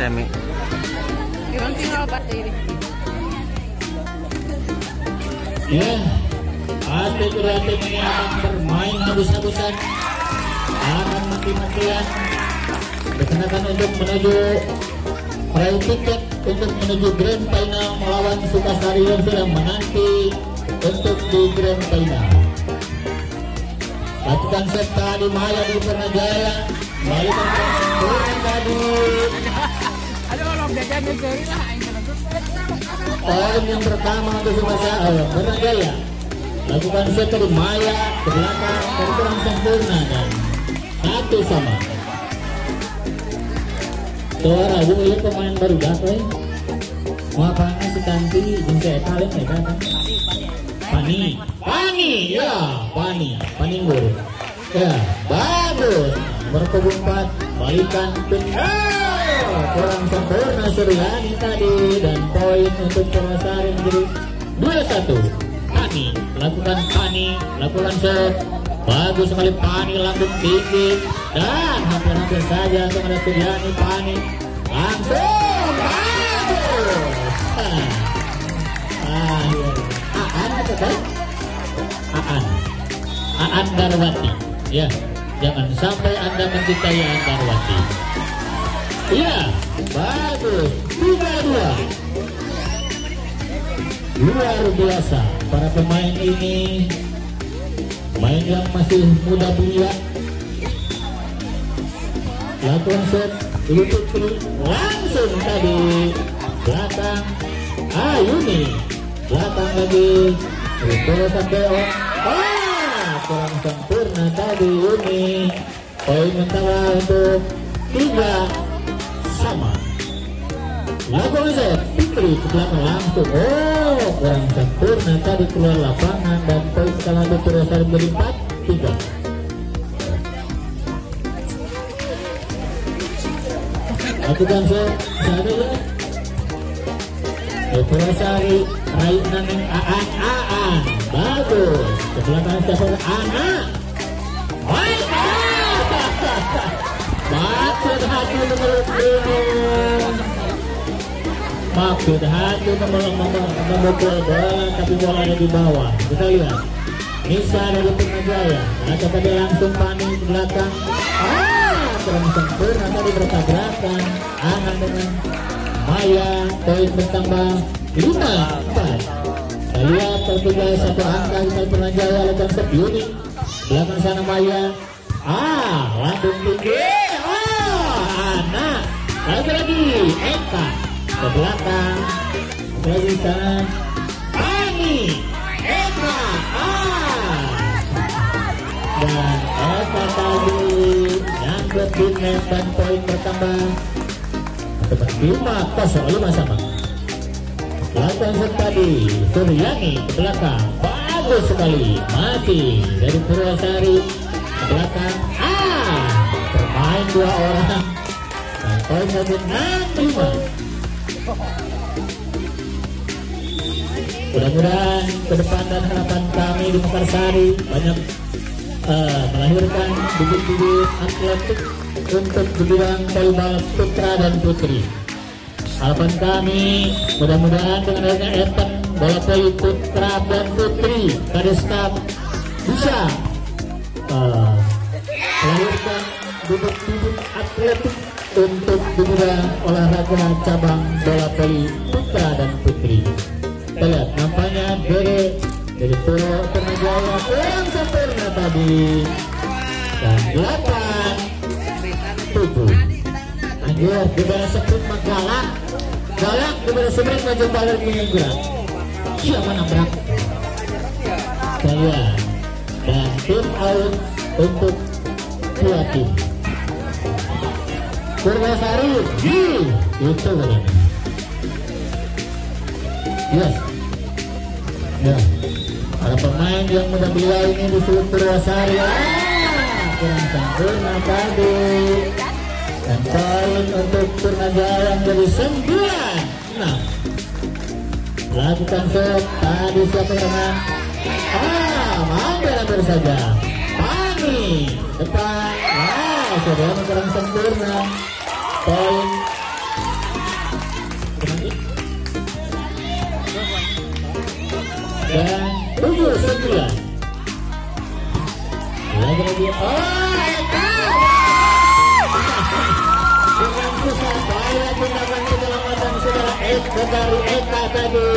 rame. Gimana tinggal ini? Ya, atlet ini akan bermain habis-habisan, akan mati-matian, dikenakan untuk menuju peraih tiket untuk menuju Grand Final melawan Sukasari yang sedang menanti untuk di Grand Final. Lakukan set tadi Maya di Purnajaya, balikan ke tadi. Aduh, orang jajan cari lah. Poin yang pertama untuk Purnajaya. Lakukan set dari Maya ke belakang dan kurang sempurna dan 1-sama. Suara Bu ini pemain baru datang. Mau apa si Tanti jengke kalian ya kan? Pani, ya Pani Guru. Ya, bagus. Nomor 4 balikan ke kurang sempurna Suryani tadi dan poin untuk Purwasari menjadi 2-1. Lakukan set. Bagus sekali Pani, lambung tinggi dan hampir-hampir saja untuk ada Suryani. Pani langsung bagus. Aan Darwati. Ya, jangan sampai Anda mencintai Aan Darwati. Iya, bagus. 3-2. Luar biasa para pemain ini. Pemain yang masih muda belia. Lakukan set Putri langsung tadi belakang Ayuni, belakang lagi terus sampai kurang sempurna tadi Yuni. Poin mentara untuk 3-sama. Lakukan set Fitri ke belakang langsung kurang sempurna tadi keluar lapangan dan poin skala untuk Purwasari menjadi 4-3. Lakukan set saja Purwasari raih Naneng Aan bagus ke belakang siapa anak. Maksud hati memukul bola tapi bola ada di bawah. Kita lihat Nisa dari Purnajaya. Nah, tadi langsung Pani ke belakang. Kurang sempurna tadi bertabrakan. Anak dengan Maya, poin bertambah 5-4. Kita lihat tertiga satu angka kita Purnajaya lakukan set Yuni. Belakang sana Maya. Lambung tinggi. Anak. Lagi Eka ke belakang. Lagi sana Pani. Eka. Dan Eka tadi nyangkut di net dan poin bertambah 5-0 sama. Lakukan set tadi Suryani ke belakang. Bagus sekali. Masih dari Purwasari ke belakang. Bermain 2 orang. Dan poin menjadi 6-5. Mudah-mudahan ke depan dan harapan kami di Mekarsari banyak melahirkan bibit-bibit atletik untuk bidang volleyball putra dan putri. Harapan kami mudah-mudahan dengan adanya event bola voli putra dan putri Kadeskap bisa melahirkan bibit-bibit atletik untuk bidang olahraga cabang bola voli putra dan putri. Kita lihat nampaknya dari Purnajaya kurang sempurna tadi dan 8-7. Anjir, diberi sebut galak diberi sebut maju balik menggerak. Siapa nabrak? Saya dan tim out untuk 2 tim. Purwasari itu benar. Yes. Ya. Para pemain yang muda belia ini disuruh Purwasari. Kurang sempurna tadi. Dan poin untuk Purnajaya menjadi 9-6. Lakukan set tadi siapa dengan hampir saja Pani depan. Saudara kurang sempurna. Poin dan 7-9. Lagi-lagi, dengan susah payah tindakan penyelamatan saudara Eka dari Eka tadi.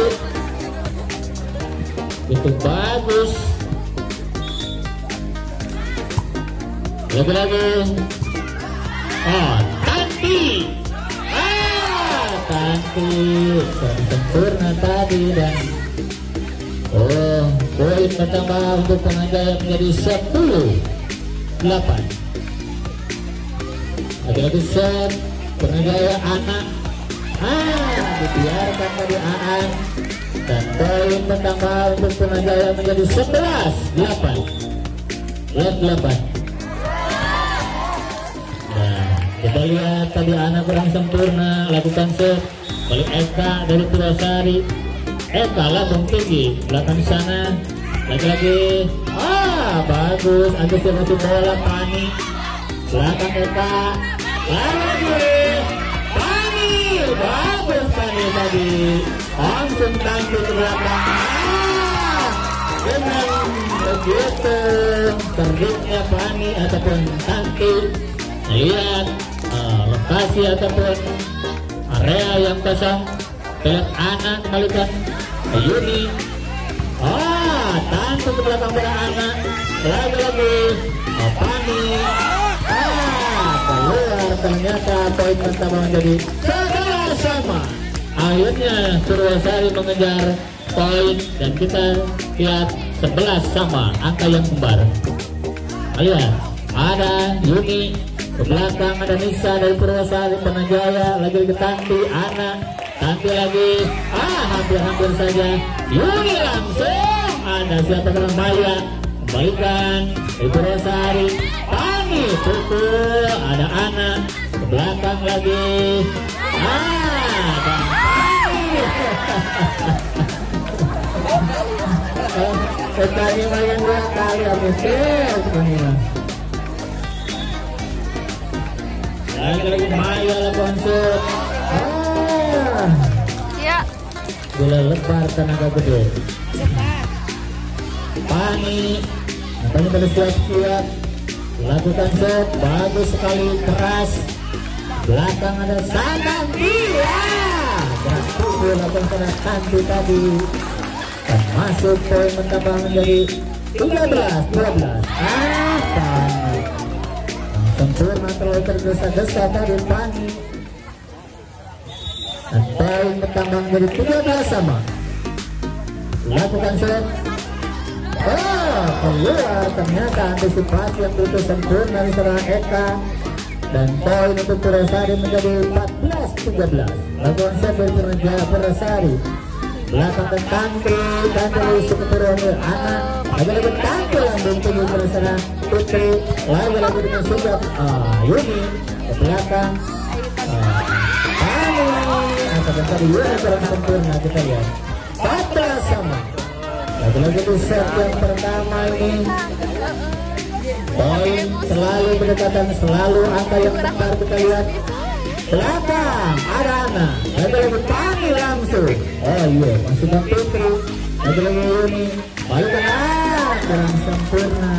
Itu bagus. Lagi-lagi, Tanti. Tanti sempurna tadi dan poin bertambah untuk Penajaya menjadi 10-8. Lagi-lagi set Penajaya anak dibiarkan tadi Aan dan poin bertambah untuk Penajaya menjadi 11-8. Lihat 8. Nah, kita lihat tadi anak kurang sempurna, lakukan set balik Eka dari Purwosari. Eka langsung tinggi belakang sana. Lagi-lagi, bagus antisipasi bola Pani belakang Eka. Lagi Pani, bagus Pani tadi langsung tampil ke belakang. Dengan begitu terbitnya Pani ataupun Tanti, lihat lokasi ataupun area yang kosong. Lihat anak kembalikan Yuni. Tanti ke belakang pada anak. Lagi-lagi Pani. Keluar, ternyata poin pertama menjadi sama. Akhirnya Purwosari mengejar poin dan kita lihat 11 sama, angka yang kembar. Lihat, ada Yuni ke belakang, ada Nisa dari Purwosari. Penajaya lagi-lagi Tanti, anak Tanti lagi, hampir-hampir saja Yuni langsung. Ada siapa dengan Maya kembalikan dari Purwosari. Pani pukul, ada anak ke belakang lagi. Dan Pani main 2 kali habis lagi Maya lakukan shoot. Ya. Bola lebar tenaga gede. Pani pada siap-siap lakukan shot, bagus sekali, keras. Belakang ada Santanti, berhasil lakukan kena Tanti tadi dan masuk poin bertambah menjadi 13-12. Pani sempurna, terlalu tergesa-gesa tadi Pani dan poin bertambah menjadi 13 sama. Lakukan shot, keluar, ternyata antisipasi yang begitu sempurna dari seorang Eka dan poin untuk Purwosari menjadi 14-13. Lakukan shot dari Penajaya Purwosari. Belakang ke Tanti suku Purwosari anak. Lagi-lagi Tanti lambung tinggi ke sana Putri. Lagi-lagi dengan sudah Yuni ke belakang. Pani akan tadi Yuni kurang sempurna, kita lihat 14 sama. Lagi-lagi di set yang pertama ini poin selalu berdekatan, selalu angka yang besar. Kita lihat belakang ada anak, lagi-lagi Pani langsung. Iya, masukkan Putri. Lagi-lagi Yuni balikan, kurang sempurna.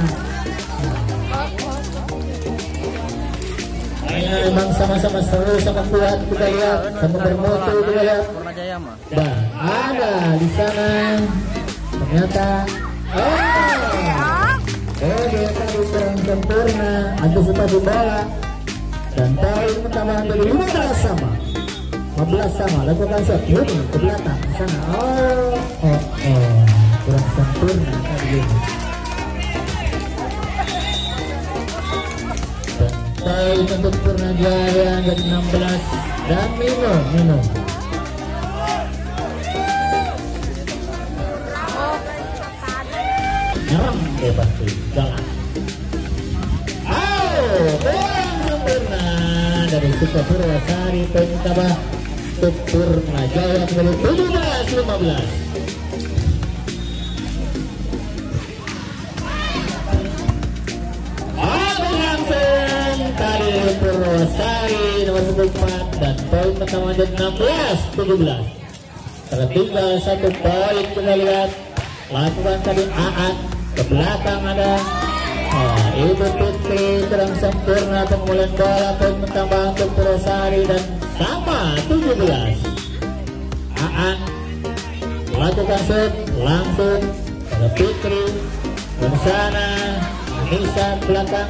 Memang sama-sama seru, sama kuat. Kita lihat, sama bermutu. Kita lihat ada di sana. Ternyata dia tadi kurang sempurna antisipasi bola dan poin pertama menjadi 15 sama. 15 sama, lakukan shot Yuni ke belakang ke sana. Kurang sempurna tadi Yuni. Dan poin untuk Purnajaya jadi 16 dan minum. Nyerang pasti jalan. Poin sempurna dari Suka Purwosari, poin tambah untuk Purnajaya menjadi 17-15. Langsung dari Purwosari nomor 4 dan poin pertama jadi 16-17. Tertinggal 1 poin. Kita lihat lakukan tadi Aan ke belakang ada Ibu Putri kurang sempurna pengulian bola, poin bertambah untuk Purwosari dan sama 17. Aan lakukan shoot langsung pada Putri ke sana, Nisa belakang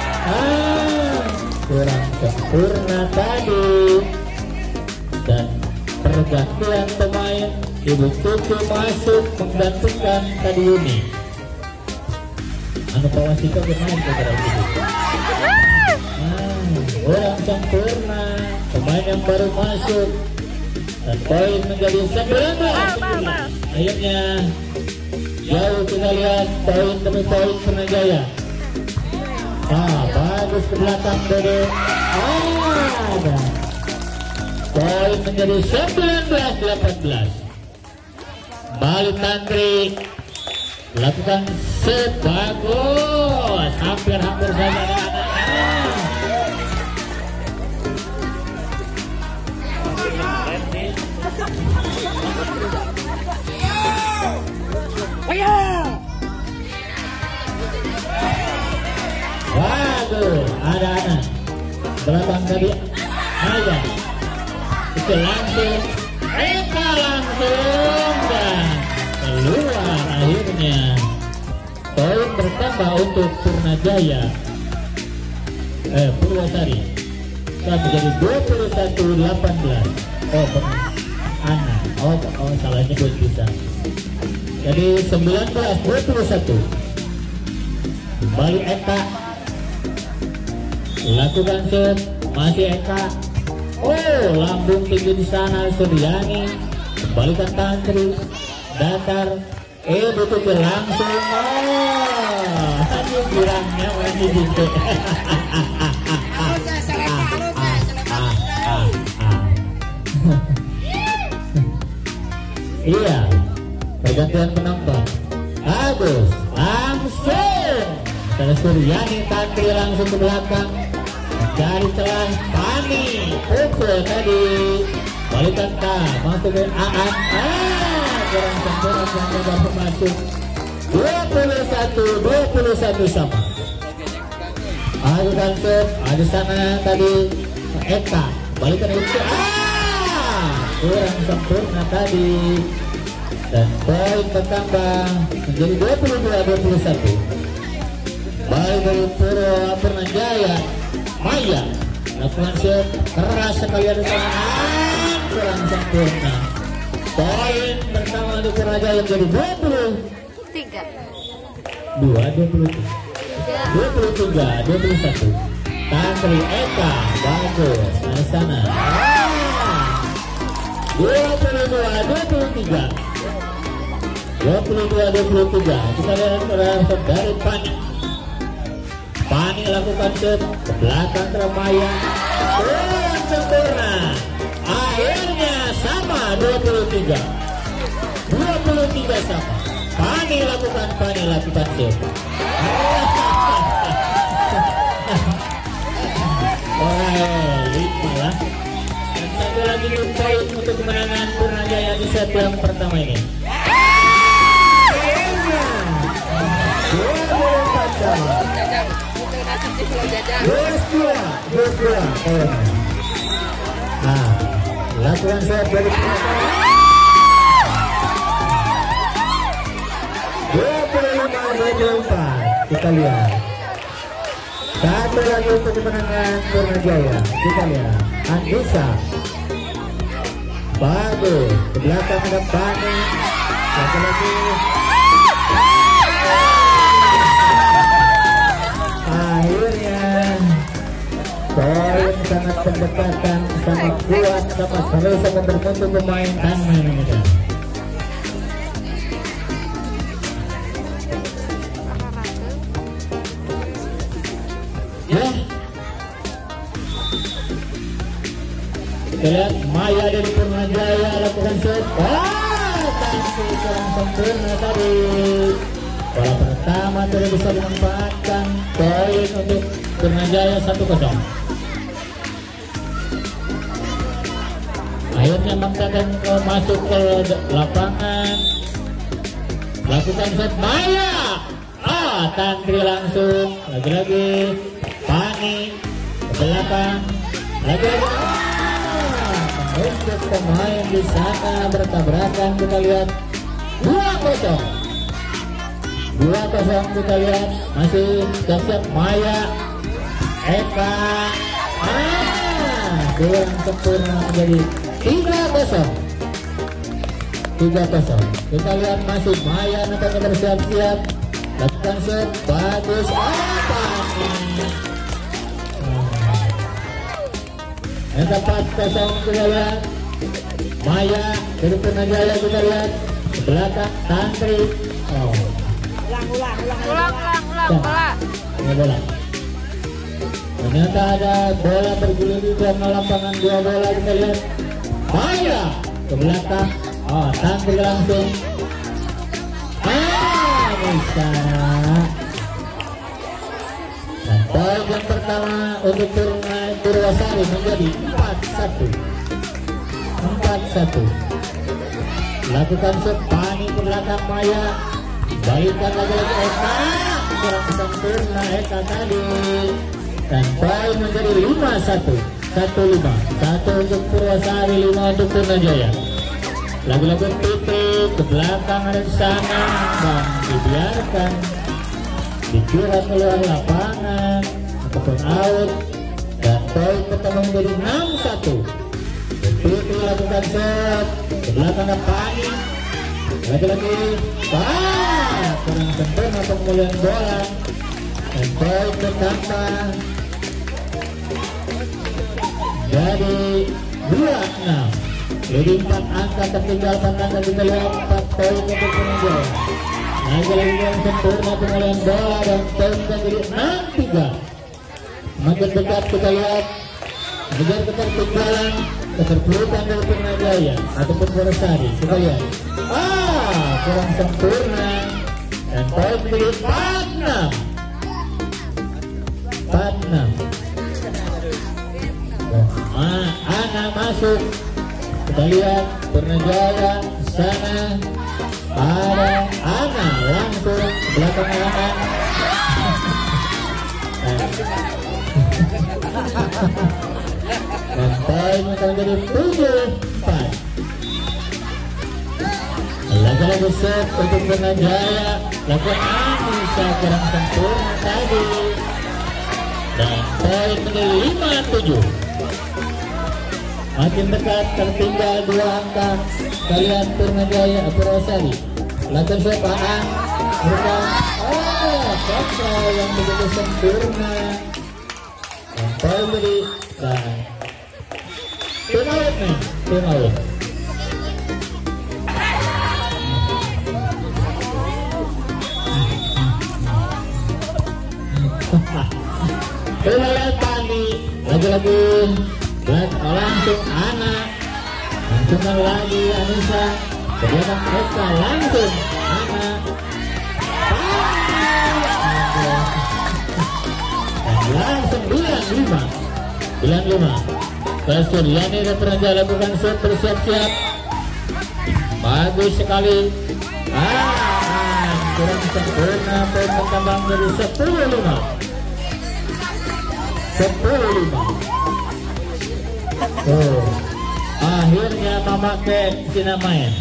kurang sempurna tadi dan pergantian pemain. Ibu Tutu masuk menggantikan tadi Yuni. Anu Pawasito bermain kepada itu. Kurang sempurna pemain yang baru masuk dan poin menjadi 19. Akhirnya jauh kita lihat poin demi poin Purnajaya. Bagus ke belakang Dede. Poin menjadi 19-18. Balik Tantri lakukan set bagus, hampir saja bagus, ada anak belakang tadi aja itu langsung Eka langsung dan keluar. Akhirnya poin bertambah untuk Purnajaya Purwosari dan menjadi 21-18. Salah nyebut bisa. Jadi 19-21. Kembali Eka lakukan shoot, masih Eka. Lambung tinggi di sana Suryani, kembalikan Tantri, datar, betul langsung. Hanya girangnya masih gitu. Iya, pergantian penonton. Bagus, langsung. Karena Suryani Tantri langsung ke belakang. Dari celah Pani pukul tadi balikan masuk ke Aan kurang sempurna yang dapat masuk 21 sama. Adukan shoot ada sana tadi Eka balikan itu kurang sempurna tadi dan poin bertambah menjadi 22-21. Balik dari Purnajaya Maya lakukan shoot keras sekali ada sana kurang sempurna. Poin pertama untuk Purnajaya menjadi 23 21. Tantri Eka bagus dari sana 22-23. Kita lihat dari Pani lakukan shoot ke belakang Ramaya kurang sempurna. Akhirnya sama 23 sama. Pani lakukan shoot. Malah. Dan satu lagi poin untuk kemenangan Purnajaya di set yang pertama ini. Lakukan shot dari 25-24. Kita lihat satu lagi untuk kemenangan Purnajaya. Kita lihat Andisa bagus ke belakang ada Pani satu lagi. Akhirnya poin sangat berdekatan, sangat kuat, sangat harus sangat bermutu pemain Tanman ini. Ya, kita lihat Maya dari Purnajaya lakukan shoot. Tapi kurang sempurna tadi. Bola pertama tidak bisa dimanfaatkan. Poin untuk Purnajaya 1-0. Akhirnya Mang Dadang masuk ke lapangan. lakukan shot Maya. Tantri langsung lagi-lagi Pani ke belakang lagi-lagi. Untuk pemain di sana bertabrakan, kita lihat 2-0 kita lihat masih siap-siap Maya Eka kurang sempurna menjadi 3-0. Kita lihat masih Maya nampaknya bersiap-siap lakukan shot bagus yang tepat 4-0 kita lihat Maya dari Purnajaya, kita lihat ke belakang Tantri. Ulang. Ini bola. Ternyata ada bola bergulir di dalam lapangan, 2 bola kita lihat. Maya ke belakang. Tantri langsung. Bisa. Dan poin yang pertama untuk Purwasari menjadi 4-1. Lakukan shot Pani ke belakang Maya. Balikan lagi-lagi Eka. Kurang sempurna Eka tadi. Dan poin menjadi 5-1. 1 untuk Purwasari, 5 untuk Purnajaya. Lagi-lagi Putri ke belakang ada di sana dan dibiarkan dikira keluar lapangan ataupun out, dan poin pertama menjadi 6-1. Putri lakukan shot ke belakang ada Pani. Lagi-lagi kurang sempurna pemulihan bola dan poin bertambah jadi 2-6. Jadi 4 angka tertinggal, 4 angka kita lihat 4 poin untuk Purnajaya. Lagi-lagi yang sempurna pemulihan bola dan poin menjadi 6-3. Makin dekat kita lihat mengejar ketertinggalan, keterpurukan dari Purnajaya ataupun Purwasari. Kita lihat kurang sempurna dan poin menjadi 4-6. Ana masuk. Kita lihat Purnajaya sana ada Ana langsung belakang Ana. Dan poin akan menjadi 7-4. Lagi-lagi set untuk Purnajaya. Lakukan Anissa kurang sempurna tadi. Dan poin menjadi 5-7. Makin dekat, tertinggal 2 angka. Kalian Purnajaya Purwasari. Lakukan sepaan. Mereka kontrol yang begitu sempurna. Dan poin beri. Tim out nih. Tim out. Kembali Pani. Lagi-lagi langsung Ana, langsung lagi Anissa, kemudian Eka langsung Ana, dan langsung 95. Suryani dan Purnajaya lakukan shot bersiap-siap, bagus sekali. Kurang sempurna, poin bertambah menjadi 10-5. Akhirnya mama ke sini main.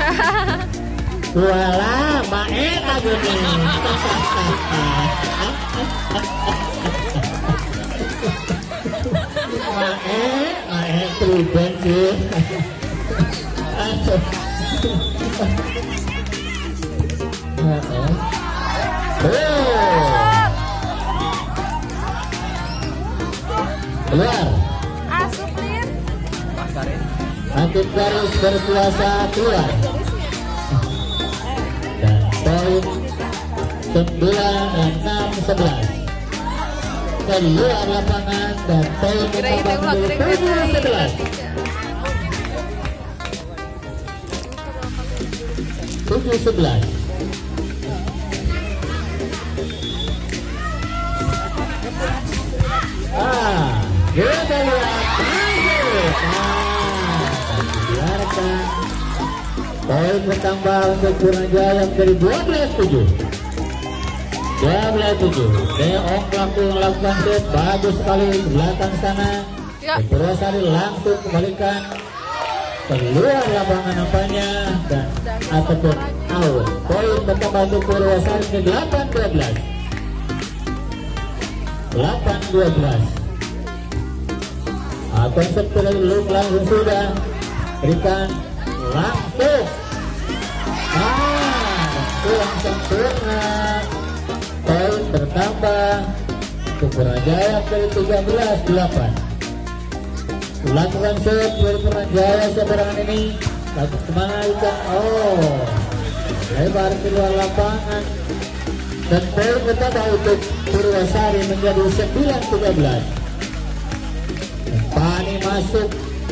Wala, main lagi nih. Main terlibat sih. Keluar. Aktif garis berkuasa keluar. Dan poin 9 dan 6-11 dari luar lapangan, dan poin bertambah menjadi 7-11. Kita lihat biarkan Poin bertambah untuk Purnajaya menjadi 12-7. 12-7. Deong pelaku melakukan set bagus sekali di belakang sana. Ya. Purwosari langsung kembalikan keluar lapangan nampaknya dan ataupun out. Poin bertambah untuk Purwosari ke 8-12. 8-12. Konsep terlalu langsung sudah berikan langsung. Kurang sempurna. Poin bertambah untuk Purnajaya dari 13-8. Lakukan set dari Purnajaya seberangan ini. Lalu kemana ikan? Lebar keluar lapangan. Dan poin bertambah untuk Purwosari menjadi 9-13. Pani masuk.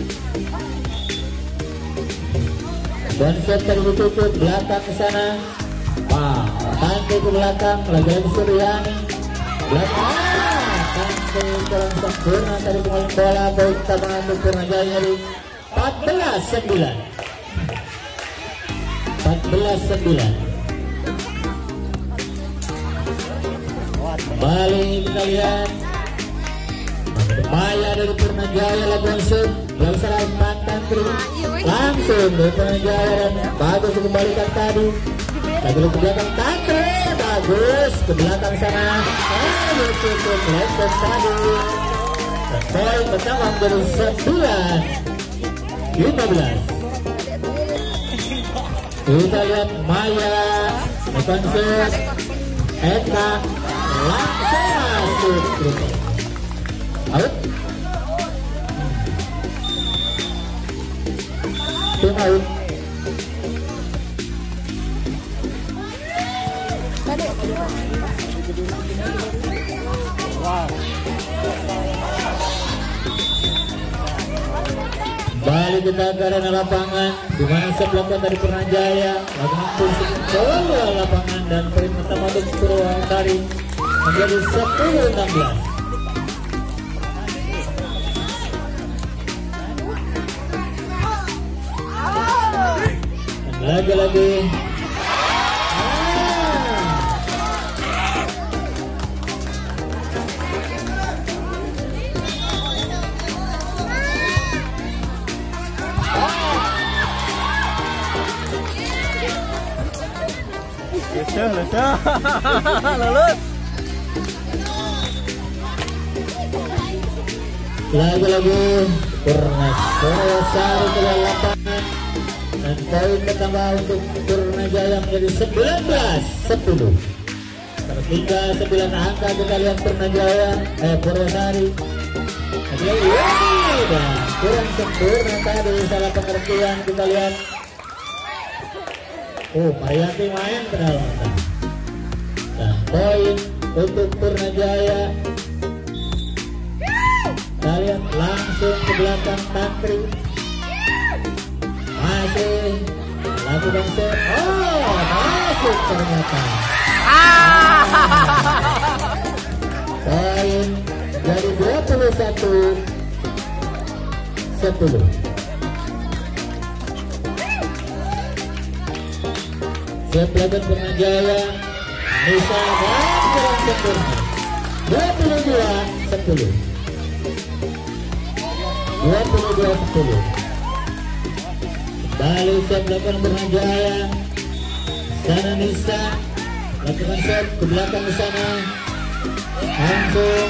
Konsep tertutup belakang ke sana. Tangke ke belakang, lagi-lagi Suryani. Belakang. Tangke kurang sempurna dari pemain bola. Poin tambahan untuk Purnajaya dari 14-9. 14-9. Kembali kita lihat. Maya dari Purnajaya lakukan shoot. Yang salah mantan terus. Langsung dari Purnajaya dan bagus kembalikan tadi. Lagi ke belakang Tangke. Bagus ke belakang sana. Cukup lepas tadi. Dan poin pertama menjadi 9-15. Kita lihat Maya lakukan shoot. Eka langsung masuk. Out. Tim out. Balik kita ke arena lapangan di mana sebelumnya dari Purnajaya lakukan keluar lapangan dan poin pertama untuk Purwosari menjadi 10-16. Lagi-lagi lulus. Lagi-lagi Purwosari keluar lapangan dan poin bertambah untuk Purnajaya menjadi 19-10. Tertinggal 9 angka. Kita lihat Purwosari. Dan kurang sempurna tadi, salah pengertian. Kita lihat. Marianti main ke dalam. Dan poin untuk Purnajaya. Kita lihat langsung ke belakang Tantri. Masih lakukan set. Masuk ternyata. Poin dari 21-10. Set lakukan Purnajaya. Nisa dan kurang sempurna. 22-10. 22-10. Balik set lakukan Purnajaya. Sana Nisa lakukan set ke belakang di sana. Langsung.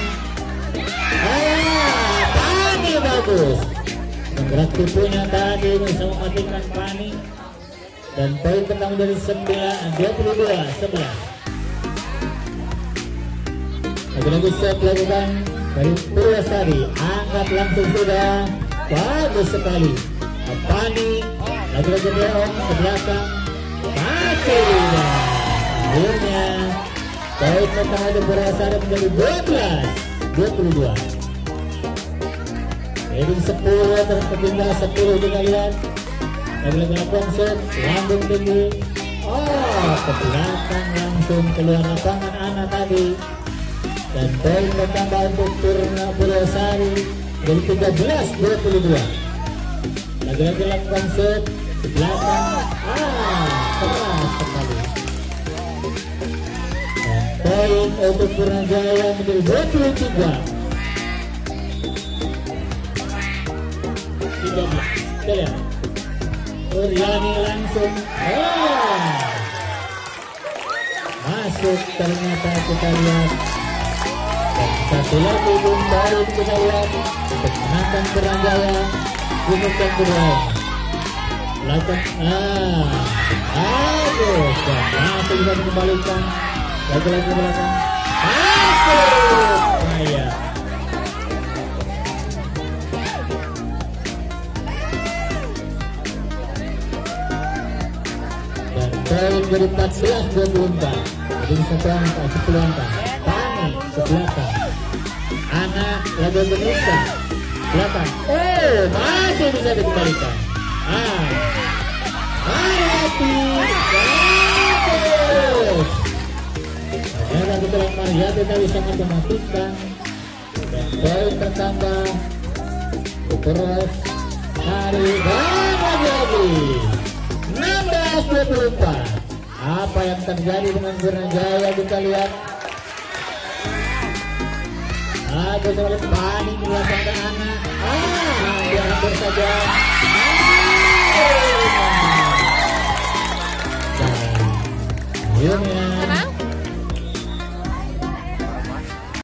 Pani bagus. Menggerak tipunya tadi bisa mematikan Pani. Dan poin pertama dari 22-11. Lagi-lagi set lakukan dari Purwosari. Angkat langsung sudah. Bagus sekali. Pani lagi-lagi Deong ke belakang. Masih tidak. Akhirnya poin pertama dari Purwosari menjadi 12-22. Jadi 10 tertinggal 10. Kita lihat lagi-lagi konsep lambung tinggi. Ke belakang langsung keluar lapangan anak tadi. Dan poin bertambah untuk Purwosari dari 13-22. Lagi-lagi lakukan set ke belakang. Keras sekali. Dan poin untuk Puranjaya menjadi 23. 13. Kita lihat. Uryani langsung masuk, ternyata kita lihat. Dan satu lagi baru kita lihat untuk menangkan Puranjaya untuk yang kedua. Lakukan aduh, masih bisa dikembalikan lagi ke belakang. Masuk, poin jadi 14-24. Jadi satu angka, 10 angka. Tani ke belakang. Anak lagi Indonesia belakang. Masih bisa dikembalikan. Hati. Ternyata kita Maria kita bisa matematika. Dan poin bertambah. Terus hari lagi. 16-24. Apa yang terjadi dengan Puranjaya kita lihat. Ada soal panik di belakang ke anak. Dia hampir saja. Ini